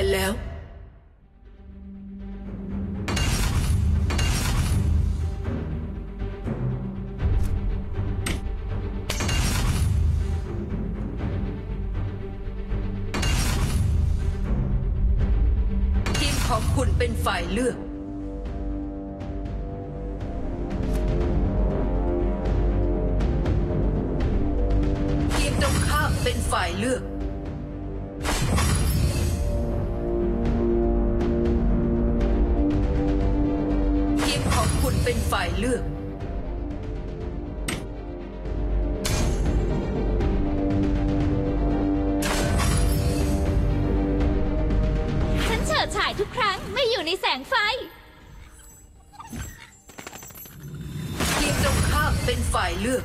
นแล้วทีมของคุณเป็นฝ่ายเลือกทีมตรงข้ามเป็นฝ่ายเลือกทีมของคุณเป็นฝ่ายเลือกฉันเฉิดฉายทุกครั้งไม่อยู่ในแสงไฟทีมตรงข้ามเป็นฝ่ายเลือก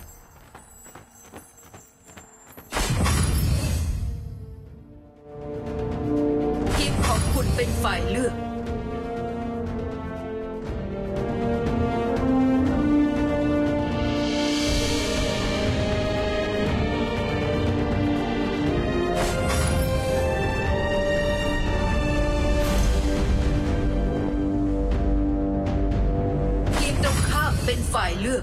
ทีมของคุณเป็นฝ่ายเลือกทีมตรงข้ามเป็นฝ่ายเลือก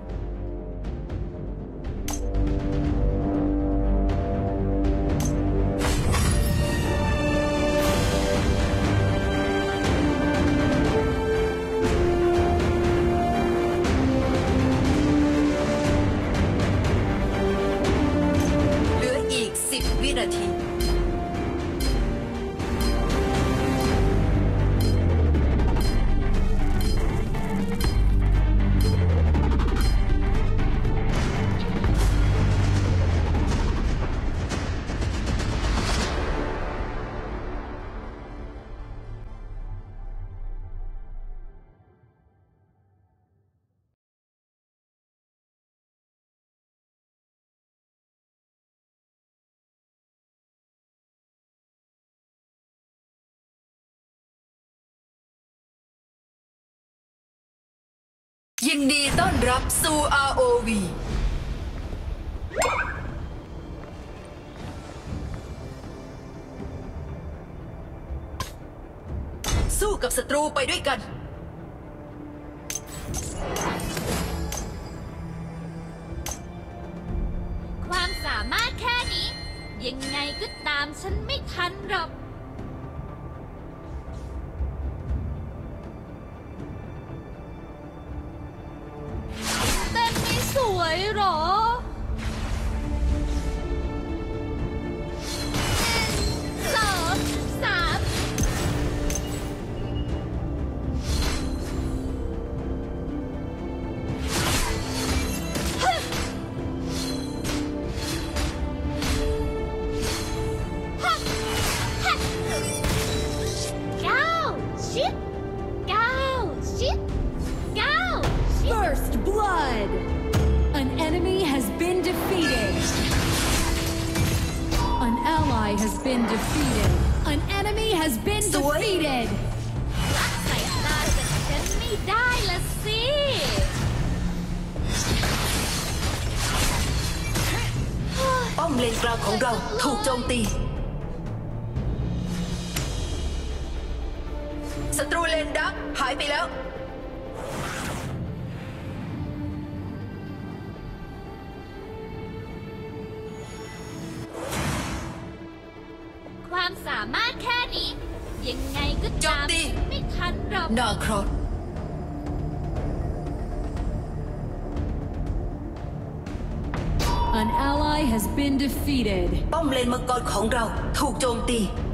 เหลืออีก10 วินาทียินดีต้อนรับสู่ ROV สู้กับศัตรูไปด้วยกันความสามารถแค่นี้ยังไงก็ตามฉันไม่ทันหรอกเต้นไม่สวยหรอ1 2 3 First blood! An enemy has been defeated. An ally has been defeated. An enemy has been defeated. รักสายตาจากฉันไม่ได้ละสิป้อมเลนกลางของเราถูกโจมตีศัตรูเลนดักหายไปแล้วความสามารถแค่นี้ยังไงก็ตามไม่ทันหรอกนาครอส An ally has been defeated. ป้อมเลนมังกรของเราถูกโจมตี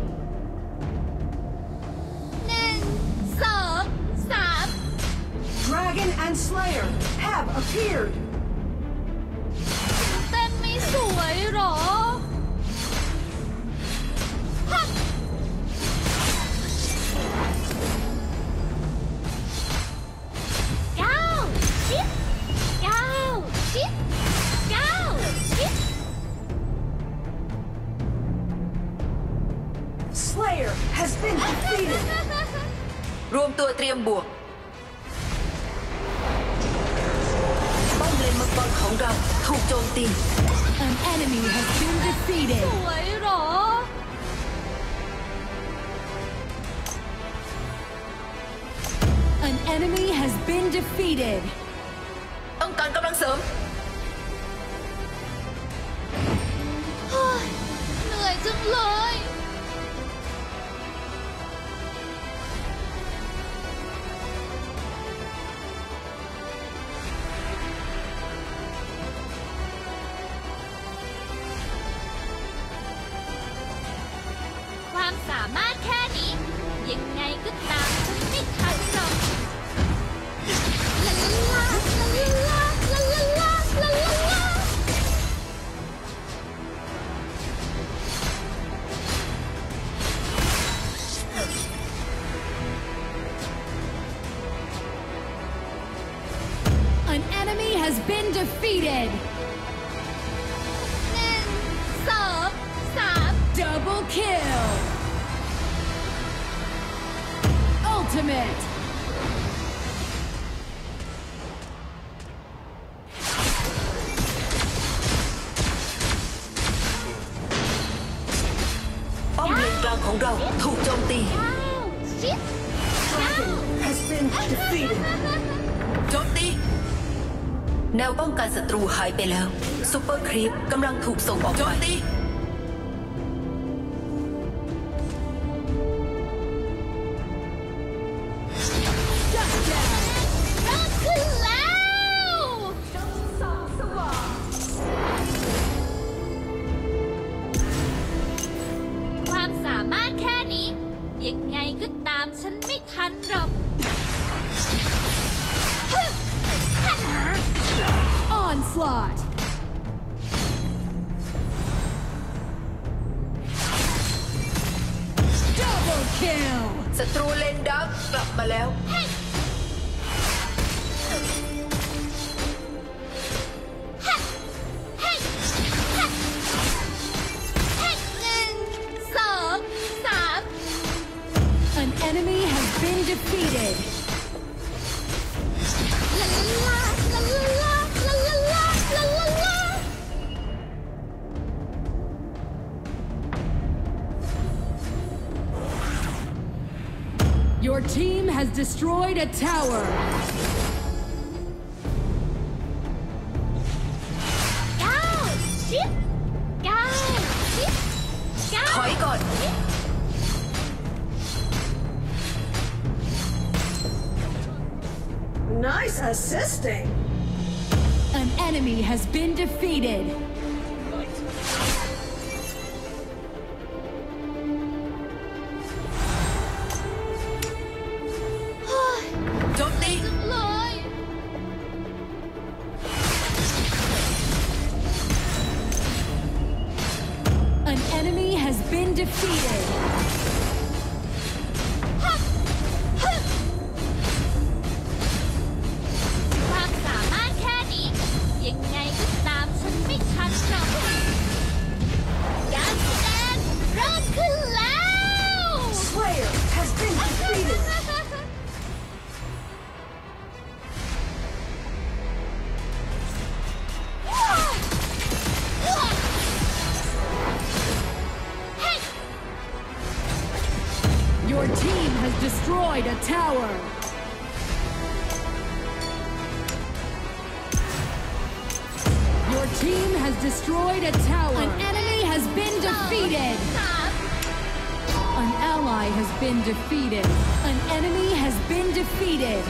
1 2 3 Dragon and Slayer have appeared. เต้นไม่สวยหรอ Slayer has been defeated. รวมตัวเตรียมบวกป้อมเลนมังกรของเราถูกโจมตี An enemy has been ส defeated. วยหรอ An enemy has been defeated. ต้องการกำลังเสริมเฮ้ยเหนื่อยจังเลย ความสามารถแค่นี้ ยังไงก็ตามฉันไม่ทันหรอกลาลาลาลาลาลาลาลาลาลา An enemy has been defeated. หนึ่งสองสาม Double kill. Ultimate. ป้อมเลนกลางของเราถูกโจมตีเก้าสิบเก้า Has been defeated. โจมตี แนวป้องกันศัตรูหายไปแล้วซูเปอร์ครีปกำลังถูกส่งออกไปโจมตีเริ่มขึ้นแล้ว ความสามารถแค่นี้ ยังไงก็ตามฉันไม่ทันหรอก Onslaught. Double kill. ศัตรูเลนดักกลับมาแล้วหนึ่งสองสาม An enemy has been defeated. ลาลาลาลาลาลาลาลาลาลาลา Your team has destroyed a tower. เก้าสิบเก้าสิบเก้าถอยก่อน Nice assisting. An enemy has been defeated. เฮ้ยโจมตีจังเลย An enemy has been defeated. ความสามารถแค่นี้ ยังไงก็ตามฉันไม่ทันหรอกการแสดงเริ่มขึ้นแล้ว Slayer has been defeated. เฮ้ย Your team has destroyed a tower. Your team has destroyed a tower. An enemy has been defeated. สาม An ally has been defeated. An enemy has been defeated.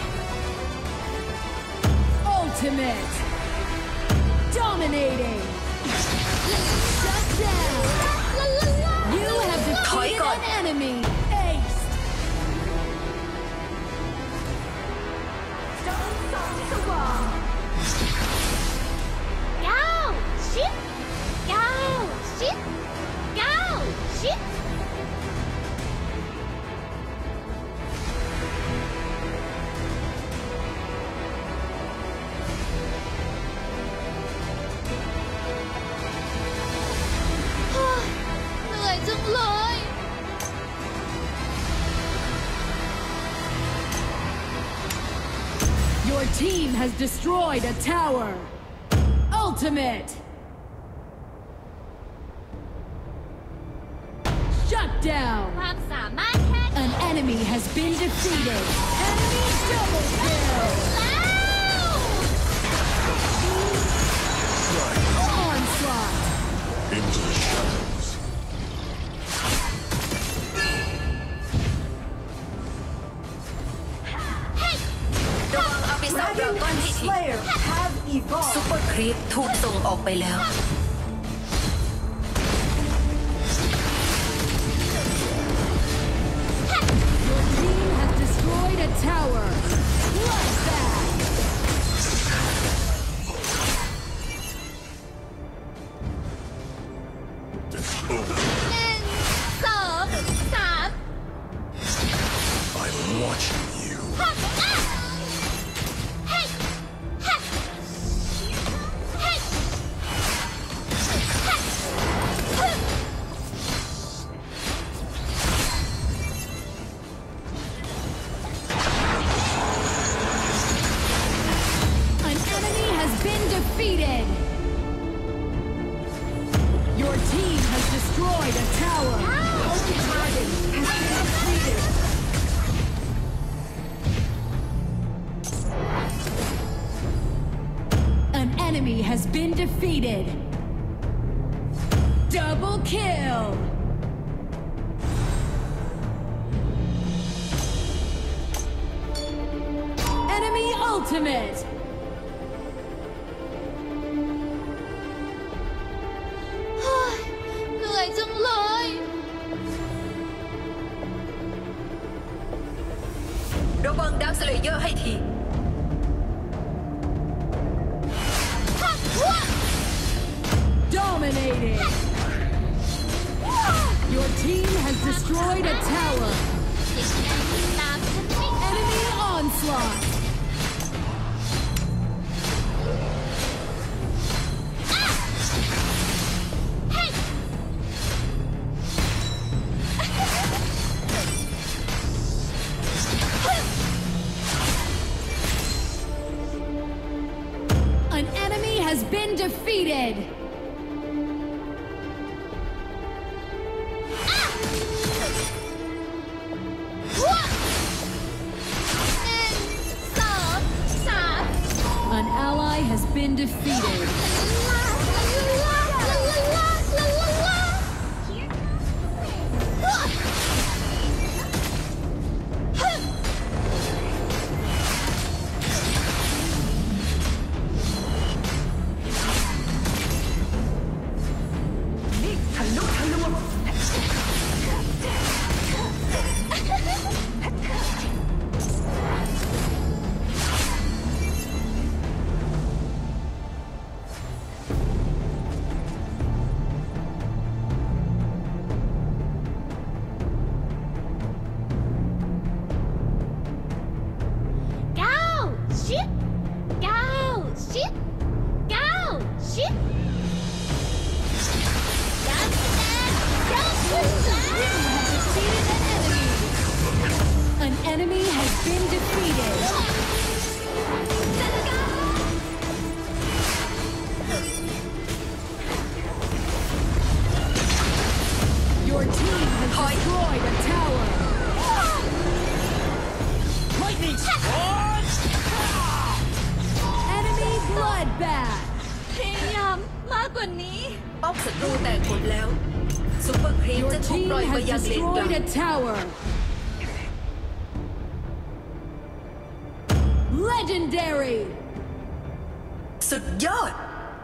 Ultimate. Dominating. Shut down. ลาลาลา You have Thổi defeated con. an enemy. Ace. เก้าสิบเก้าสิบเก้าสิบ เฮ้ยเหนื่อยจังเลย Your team has destroyed a tower. Ultimate. Shut down. ความสามารถแค่นี้ An enemy has been defeated. Enemy double านให้ที Slayer have ซุป evolved. เปอร์ครีปถูกส่งออกไปแล้ว Your team has destroyed a tower. Bloodbath. สองสาม I'm watching you. เฮ้ยเฮ้ยเฮ้ย An enemy has been defeated. Your team has destroyed a tower. Dragon has been defeated. An enemy has been defeated. Double kill. Enemy ultimate. เฮ้ยเหนื่อยจังเลยระวังดักสเลเยอร์ให้ที Dominating. Your team has destroyed a tower. ยังไงก็ตามฉันไม่ทัน Enemy onslaught. เฮ้ย An enemy has been defeated. An ally has been defeated. An enemy has been defeated. Your team has destroyed a tower. Lightning Squad! Enemy bloodbath. พยายามมากกว่านี้ป้อมศัตรูแตกหมดแล้ว ซุปเปอร์ครีป Your จะถูก team ปล่อยมา has ยังเลนกลาง destroyed a tower. Legendary. สุดยอด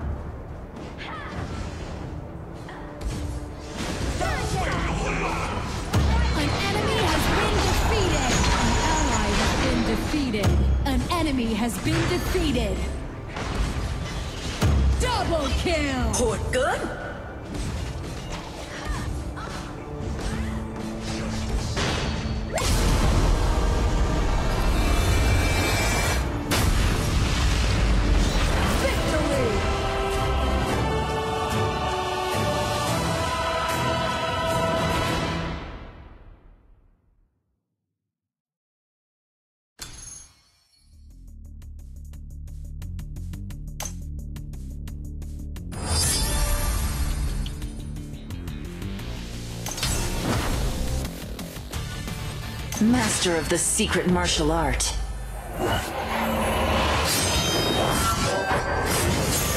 An enemy has been defeated. An ally has been defeated. An enemy has been defeated. Double kill. โหดเกิน Victory. Master of the secret martial art.